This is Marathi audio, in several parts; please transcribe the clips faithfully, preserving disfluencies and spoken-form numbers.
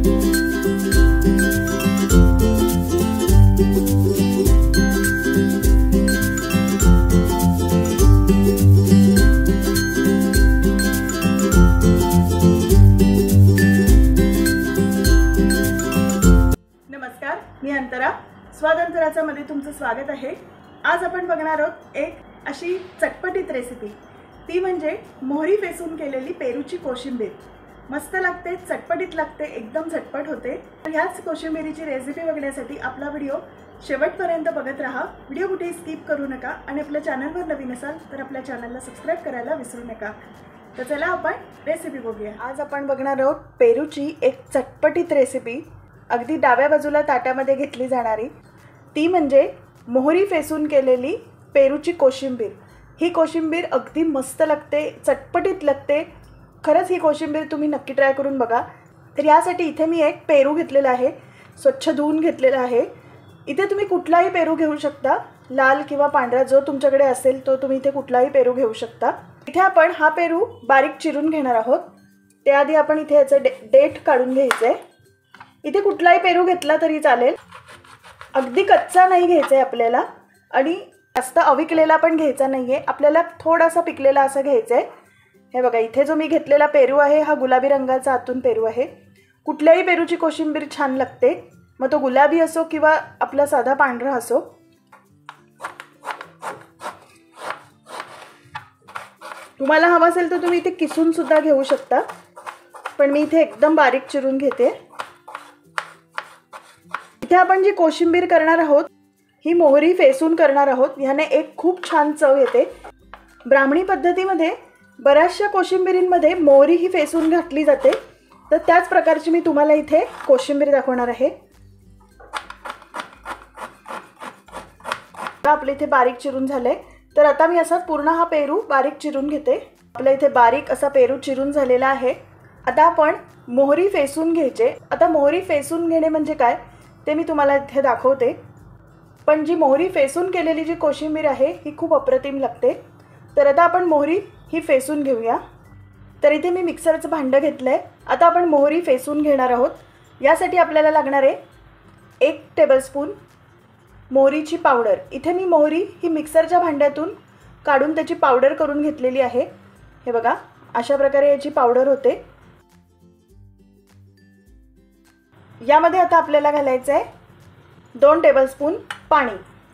मी अंतरा स्वाद अंतराचा मध्ये तुमचं स्वागत आहे। आज आपण बघणार आहोत एक अशी चटपटीत रेसिपी, ती म्हणजे मोहरी फेसून केलेली पेरूची कोशिंबीर। मस्त लागते, चटपटीत लागते, एकदम झटपट होते। ह्याच कोशिंबीरीची रेसिपी बघण्यासाठी आपला व्हिडिओ शेवटपर्यंत बघत राहा। व्हिडिओ कुठेही स्किप करू नका आणि आपल्या चॅनलवर नवीन असाल तर आपल्या चॅनलला सबस्क्राइब करायला विसरू नका। तर चला आपण रेसिपी बघूया। आज आपण बघणार आहोत पेरूची एक चटपटीत रेसिपी, अगदी डाव्या बाजूला ताटामध्ये घेतली जाणारी, ती म्हणजे मोहरी फेसून केलेली पेरूची कोशिंबीर। ही कोशिंबीर अगदी मस्त लागते, चटपटीत लागते। खरंच ही कोशिंबीर तुम्ही नक्की ट्राय करून बघा। तर यासाठी इथे मी एक पेरू घेतलेला आहे, स्वच्छ धुवून घेतलेला आहे। इथे तुम्ही कुठलाही पेरू घेऊ शकता, लाल किंवा पांढरा जो तुमच्याकडे असेल तो तुम्ही इथे कुठलाही पेरू घेऊ शकता। इथे आपण हा पेरू बारीक चिरून घेणार आहोत। त्याआधी आपण इथे याचं डे डेट काढून घ्यायचं आहे। इथे कुठलाही पेरू घेतला तरी चालेल, अगदी कच्चा नाही घ्यायचा आहे आपल्याला आणि जास्त अविकलेला पण घ्यायचा नाही आहे, आपल्याला थोडासा पिकलेला असा घ्यायचा आहे। हे बघा, इथे जो मी घेतलेला पेरू आहे हा गुलाबी रंगाचा आतून पेरू आहे। कुठल्याही पेरूची कोशिंबीर छान लागते, मग तो गुलाबी असो किंवा आपला साधा पांढरा असो। तुम्हाला हवं असेल तर तुम्ही इथे किसून सुद्धा घेऊ शकता, पण मी इथे एकदम बारीक चिरून घेते। इथे आपण जी कोशिंबीर करणार आहोत ही मोहरी फेसून करणार आहोत। ह्याने एक खूप छान चव येते। ब्राह्मणी पद्धतीमध्ये बऱ्याचशा कोशिंबीरींमध्ये मोहरी ही फेसून घातली जाते, तर त्याच प्रकारची मी तुम्हाला इथे कोशिंबीर दाखवणार आहे। आपले इथे बारीक चिरून झाले, तर आता मी असा पूर्ण हा पेरू बारीक चिरून घेते। आपल्या इथे बारीक असा पेरू चिरून झालेला आहे। आता आपण मोहरी फेसून घ्यायचे। आता मोहरी फेसून घेणे म्हणजे काय ते मी तुम्हाला इथे दाखवते, पण जी मोहरी फेसून केलेली जी कोशिंबीर आहे ही खूप अप्रतिम लागते। तर आता आपण मोहरी ही फेसून घेऊया। तर इथे मी मिक्सरचं भांडं घेतलं आहे। आता आपण मोहरी फेसून घेणार आहोत। यासाठी आपल्याला लागणार आहे एक टेबलस्पून मोहरीची पावडर। इथे मी मोहरी ही मिक्सरच्या भांड्यातून काढून त्याची पावडर करून घेतलेली आहे। हे बघा, अशा प्रकारे याची पावडर होते। यामध्ये आता आपल्याला घालायचं आहे दोन टेबलस्पून पाणी।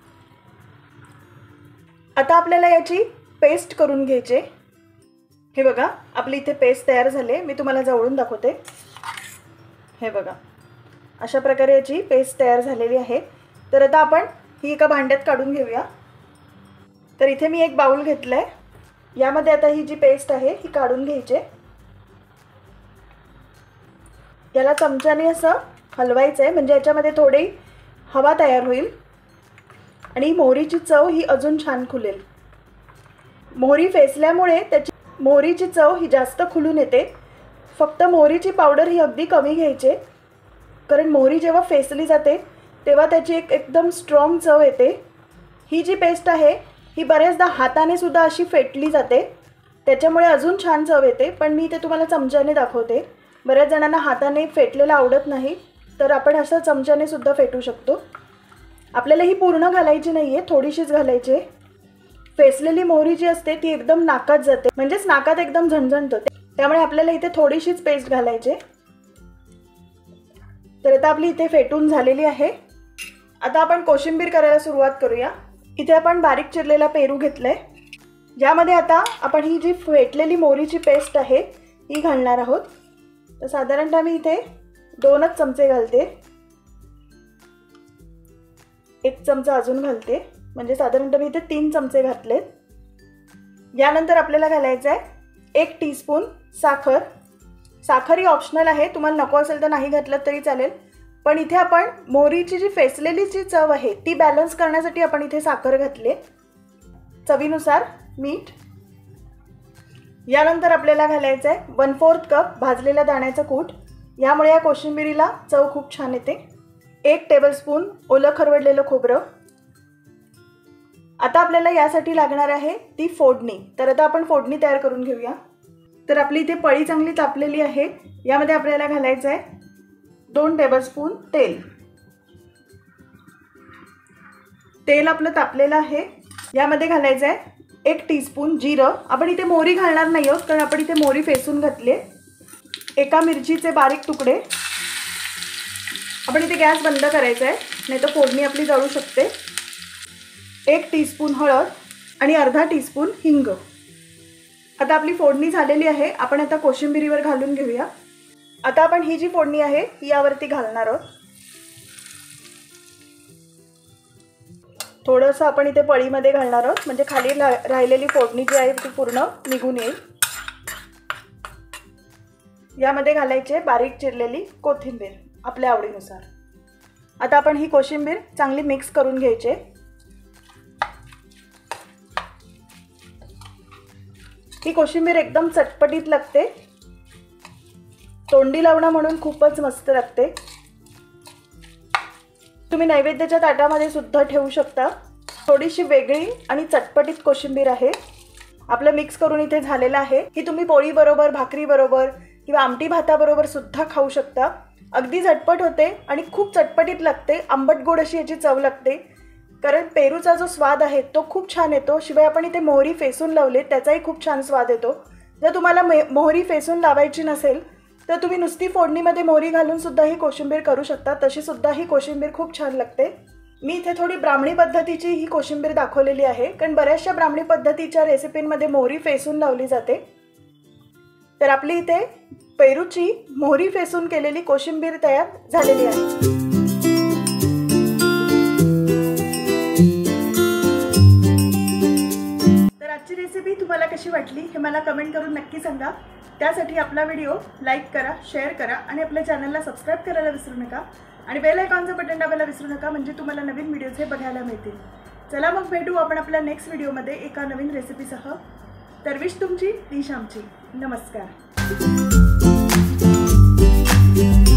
आता आपल्याला याची पेस्ट करून घ्यायची। हे बघा, आपली इथे पेस्ट तयार झाली। मी तुम्हाला जवळून दाखवते। हे बघा, अशा प्रकारे याची पेस्ट तयार झालेली आहे। तर आता आपण ही एका भांड्यात काढून घेऊया। तर इथे मी एक बाउल घेतला आहे। यामध्ये आता ही जी पेस्ट आहे ही काढून घ्यायची। याला चमच्याने असं हलवायचं आहे, म्हणजे याच्यामध्ये थोडी हवा तयार होईल आणि मोहरीची चव ही अजून छान खुलेल। मोहरी फेसल्यामुळे त्याची मोहरीची चव ही जास्त खुलून येते। फक्त मोहरीची पावडर ही अगदी कमी घ्यायची, कारण मोहरी जेव्हा फेसली जाते तेव्हा त्याची एक एकदम स्ट्रॉंग चव येते। ही जी पेस्ट आहे ही बऱ्याचदा हाताने सुद्धा अशी फेटली जाते, त्याच्यामुळे अजून छान चव येते। पण मी ते तुम्हाला चमच्याने दाखवते। बऱ्याच जणांना हाताने फेटलेला आवडत नाही, तर आपण असं चमच्याने सुद्धा फेटू शकतो। आपल्याला ही पूर्ण घालायची नाही आहे, थोडीशीच घालायची। फेसलेली मोहरी जी असते ती एकदम नाकात जाते, म्हणजेच नाकात एकदम झणझणतं, त्यामुळे आपल्याला इथे थोडीशीच पेस्ट घालायची। तर आता आपली इथे फेटून झालेली आहे। आता आपण कोशिंबीर करायला सुरुवात करूया। इथे आपण बारीक चिरलेला पेरू घेतलाय। यामध्ये आता आपण ही जी फेटलेली मोहरीची पेस्ट आहे ही घालणार आहोत। तर साधारणतः मी इथे दोनच चमचे घालते, एक चमचा अजून घालते, म्हणजे साधारणतः मी इथे तीन चमचे घातलेत। यानंतर आपल्याला घालायचं आहे एक टीस्पून साखर। साखर ही ऑप्शनल आहे, तुम्हाला नको असेल तर नाही घातलं तरी चालेल, पण इथे आपण मोहरीची जी फेसलेली जी चव आहे ती बॅलन्स करण्यासाठी आपण इथे साखर घातली। चवीनुसार मीठ। यानंतर आपल्याला घालायचं आहे वन फोर्थ कप भाजलेल्या दाण्याचं कूट। यामुळे या कोशिंबीरीला चव खूप छान येते। एक टेबलस्पून ओलं खरवडलेलं खोबरं। आता आपल्याला यासाठी लागणार आहे ती फोडणी। तर आता आपण फोडणी तयार करून घेऊया। तर आपली इथे पळी चांगली तापलेली आहे। यामध्ये आपल्याला घालायचं आहे दोन टेबलस्पून तेल। तेल आपलं तापलेलं आहे। यामध्ये घालायचं आहे एक टीस्पून जिरं। आपण इथे मोहरी घालणार नाही आहोत कारण आपण इथे मोहरी फेसून घातली आहे। एका मिरचीचे बारीक तुकडे। आपण इथे गॅस बंद करायचा आहे, नाही तर फोडणी आपली जळू शकते। एक टीस्पून हळद आणि अर्धा टीस्पून हिंग। आता आपली फोडणी झालेली आहे। आपण आता कोशिंबिरीवर घालून घेऊया। आता आपण ही जी फोडणी आहे ही यावरती घालणार आहोत। थोडंसं आपण इथे पळीमध्ये घालणार आहोत, म्हणजे खाली राहिलेली फोडणी जी आहे ती पूर्ण निघून येईल। यामध्ये घालायचे बारीक चिरलेली कोथिंबीर आपल्या आवडीनुसार। आता आपण ही कोशिंबीर चांगली मिक्स करून घ्यायची। ही कोशिंबीर एकदम चटपटीत लागते, तोंडी लावणं म्हणून खूपच मस्त लागते। तुम्ही नैवेद्याच्या ताटामध्ये सुद्धा ठेवू शकता। थोडीशी वेगळी आणि चटपटीत कोशिंबीर आहे। आपलं मिक्स करून इथे झालेलं आहे। ही तुम्ही पोळी बरोबर, भाकरी बरोबर किंवा आमटी भाताबरोबर सुद्धा खाऊ शकता। अगदी झटपट होते आणि खूप चटपटीत लागते। आंबट गोड अशी याची चव लागते, कारण पेरूचा जो स्वाद आहे तो खूप छान येतो। शिवाय आपण इथे मोहरी फेसून लावले त्याचाही खूप छान स्वाद येतो। जर तुम्हाला मोहरी फेसून लावायची नसेल तर तुम्ही नुसती फोडणीमध्ये मोहरी घालून सुद्धा ही कोशिंबीर करू शकता। तशी सुद्धा ही कोशिंबीर खूप छान लागते। मी इथे थोडी ब्राह्मणी पद्धतीची ही कोशिंबीर दाखवलेली आहे, कारण बऱ्याचशा ब्राह्मणी पद्धतीच्या रेसिपींमध्ये मोहरी फेसून लावली जाते। तर आपली इथे पेरूची मोहरी फेसून केलेली कोशिंबीर तयार झालेली आहे। तर आजची रेसिपी तुम्हाला कशी वाटली हे मला कमेंट करून नक्की सांगा। त्यासाठी आपला व्हिडिओ लाईक करा, शेअर करा आणि आपल्या चॅनलला सबस्क्राईब करायला विसरू नका आणि बेल आयकॉनचं बटन दाबायला विसरू नका, म्हणजे तुम्हाला नवीन व्हिडिओज हे बघायला मिळतील। चला मग भेटू आपण आपल्या नेक्स्ट व्हिडिओमध्ये एका नवीन रेसिपीसह। तर विश तुमची, दिश आमची। नमस्कार।